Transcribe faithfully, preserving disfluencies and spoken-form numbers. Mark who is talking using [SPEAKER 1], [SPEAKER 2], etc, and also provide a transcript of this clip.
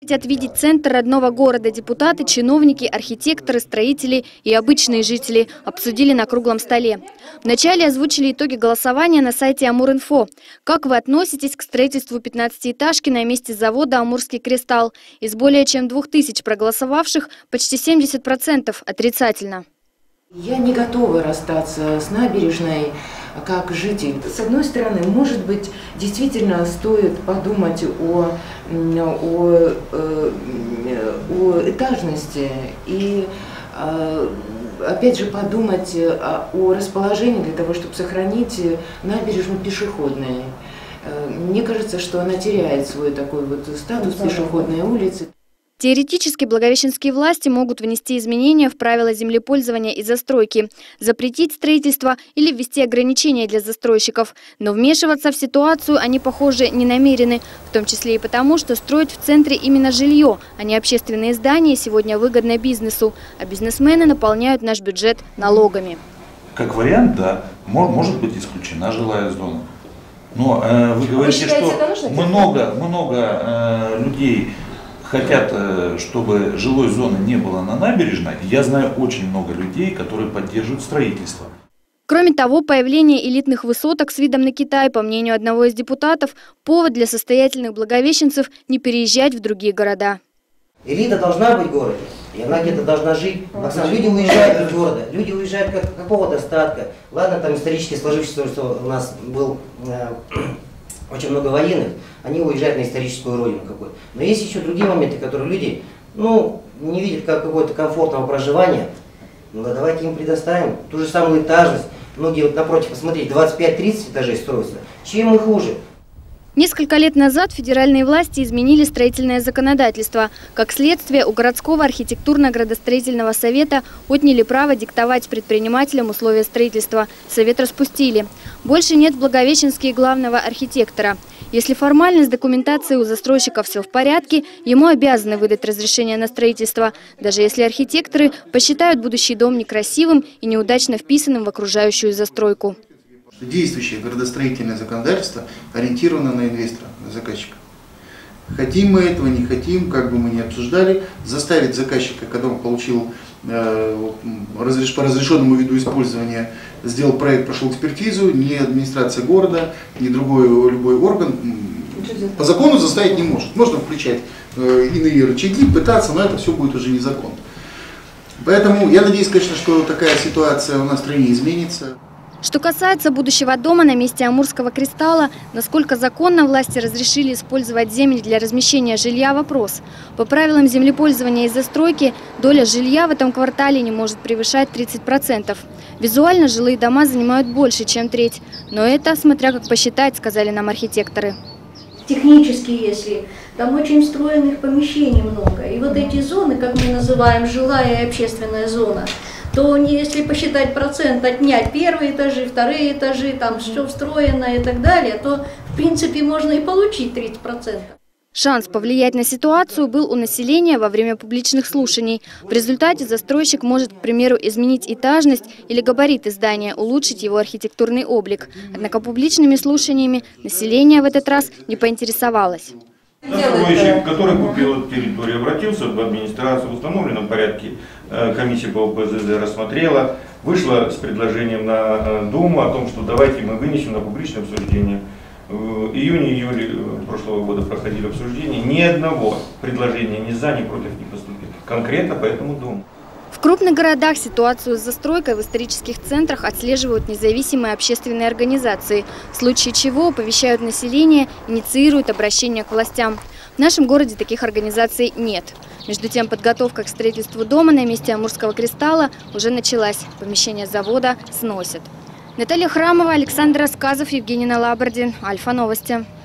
[SPEAKER 1] Хотят видеть центр родного города. Депутаты, чиновники, архитекторы, строители и обычные жители обсудили на круглом столе. Вначале озвучили итоги голосования на сайте Амуринфо. Как вы относитесь к строительству пятнадцатиэтажки на месте завода «Амурский кристалл»? Из более чем двух тысяч проголосовавших почти семьдесят процентов отрицательно.
[SPEAKER 2] Я не готова расстаться с набережной как житель. С одной стороны, может быть, действительно стоит подумать о, о, о этажности и, опять же, подумать о расположении для того, чтобы сохранить набережную пешеходной. Мне кажется, что она теряет свой такой вот статус пешеходной улицы.
[SPEAKER 1] Теоретически благовещенские власти могут внести изменения в правила землепользования и застройки, запретить строительство или ввести ограничения для застройщиков. Но вмешиваться в ситуацию они, похоже, не намерены, в том числе и потому, что строить в центре именно жилье, а не общественные здания, сегодня выгодно бизнесу, а бизнесмены наполняют наш бюджет налогами.
[SPEAKER 3] Как вариант, да, может быть исключена жилая зона. Но э, вы говорите, вы считаете, что много, много э, людей хотят, чтобы жилой зоны не было на набережной. Я знаю очень много людей, которые поддерживают строительство.
[SPEAKER 1] Кроме того, появление элитных высоток с видом на Китай, по мнению одного из депутатов, повод для состоятельных благовещенцев не переезжать в другие города.
[SPEAKER 4] Элита должна быть в городе, и она где-то должна жить. Оксана, люди уезжают из города, люди уезжают как какого-то статка. Ладно, там исторически сложившееся, что у нас был э, очень много военных, они уезжают на историческую родину какую-то. Но есть еще другие моменты, которые люди, ну, не видят как какого-то комфортного проживания. Ну да, давайте им предоставим ту же самую этажность. Многие вот напротив, посмотрите, двадцать пять тридцать этажей строятся. Чем мы хуже?
[SPEAKER 1] Несколько лет назад федеральные власти изменили строительное законодательство. Как следствие, у городского архитектурно-градостроительного совета отняли право диктовать предпринимателям условия строительства. Совет распустили. Больше нет в Благовещенске главного архитектора. Если формально с документацией у застройщиков все в порядке, ему обязаны выдать разрешение на строительство, даже если архитекторы посчитают будущий дом некрасивым и неудачно вписанным в окружающую застройку.
[SPEAKER 5] Действующее градостроительное законодательство ориентировано на инвестора, на заказчика. Хотим мы этого, не хотим, как бы мы ни обсуждали, заставить заказчика, когда он получил э, разреш, по разрешенному виду использования, сделал проект, прошел экспертизу, ни администрация города, ни другой любой орган по закону заставить не может. Можно включать э, иные рычаги, пытаться, но это все будет уже незаконно. Поэтому я надеюсь, конечно, что такая ситуация у нас в стране изменится.
[SPEAKER 1] Что касается будущего дома на месте Амурского кристалла, насколько законно власти разрешили использовать землю для размещения жилья – вопрос. По правилам землепользования и застройки доля жилья в этом квартале не может превышать тридцать процентов. Визуально жилые дома занимают больше, чем треть. Но это, смотря как посчитать, сказали нам архитекторы.
[SPEAKER 6] Технически, если, там очень встроенных помещений много. И вот эти зоны, как мы называем, жилая и общественная зона, то если посчитать процент, отнять первые этажи, вторые этажи, там все встроено и так далее, то в принципе можно и получить тридцать процентов.
[SPEAKER 1] Шанс повлиять на ситуацию был у населения во время публичных слушаний. В результате застройщик может, к примеру, изменить этажность или габариты здания, улучшить его архитектурный облик. Однако публичными слушаниями население в этот раз не поинтересовалось.
[SPEAKER 7] Застройщик, который купил эту территорию, обратился в администрацию в установленном порядке. Комиссия по ОПЗЗ рассмотрела, вышла с предложением на Думу о том, что давайте мы вынесем на публичное обсуждение. В июне-июле прошлого года проходили обсуждения. Ни одного предложения ни за, ни против не поступило. Конкретно по этому дому.
[SPEAKER 1] В крупных городах ситуацию с застройкой в исторических центрах отслеживают независимые общественные организации, в случае чего оповещают население, инициируют обращение к властям. В нашем городе таких организаций нет. Между тем, подготовка к строительству дома на месте Амурского кристалла уже началась. Помещение завода сносят. Наталья Храмова, Александр Рассказов, Евгений Налабардин. Альфа Новости.